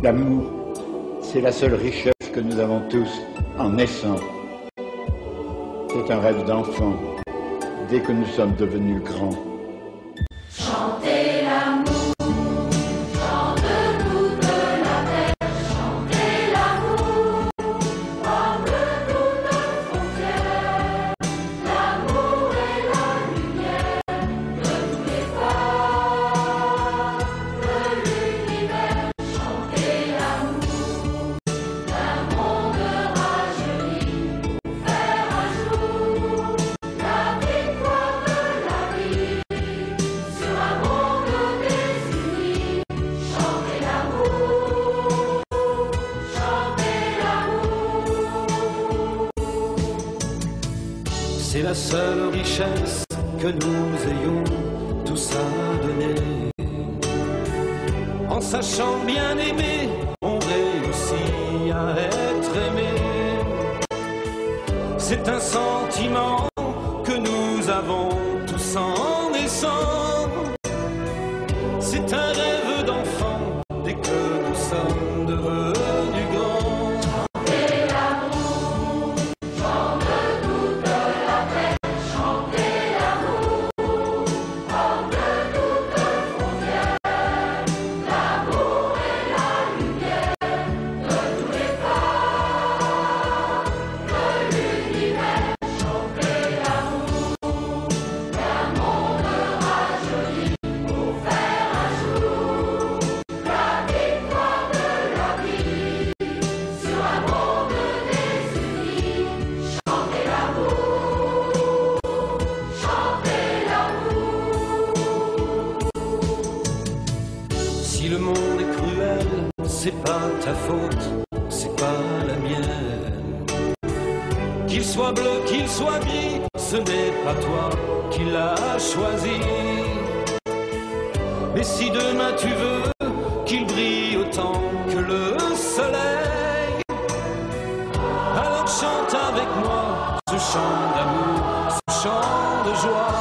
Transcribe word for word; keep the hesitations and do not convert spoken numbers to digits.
L'amour, c'est la seule richesse que nous avons tous en naissant. C'est un rêve d'enfant dès que nous sommes devenus grands. Chantez l'amour, chant de toute la terre, chantez l'amour, comme toute frontière. L'amour est la lumière de tous les phares de l'univers. Chantez l'amour, d'un monde rajeuni pour faire un jour la victoire de la vie. Sur un monde désuni, chantez l'amour, chantez l'amour. C'est la seule richesse que nous ayons tous à donner. En sachant bien aimer, on réussit à être aimé. C'est un sentiment que nous avons tous en naissant. C'est un rêve d'enfant dès que nous sommes devenus grands. Chantez l'amour, chant de toute la terre, chantez l'amour, comme toute frontière. L'amour est la lumière de tous les phares de l'univers. Chantez l'amour, d'un monde rajeuni pour faire un jour la victoire de la vie. Sur un monde désuni, chantez l'amour, chantez l'amour. Si le monde est cruel, c'est pas ta faute, c'est pas la mienne. Qu'il soit bleu, qu'il soit gris, ce n'est pas toi qui l'as choisi. Mais si demain tu veux qu'il brille autant que le soleil, alors chante avec moi ce chant d'amour, ce chant de joie.